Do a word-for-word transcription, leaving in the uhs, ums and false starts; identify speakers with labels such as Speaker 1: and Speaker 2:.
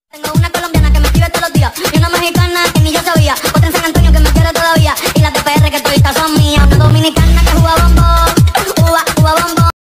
Speaker 1: Tengo una colombiana que me escribe todos los días y una mexicana que ni yo sabía, otra en San Antonio que me quiere todavía y las de P R que todavía son mías, una dominicana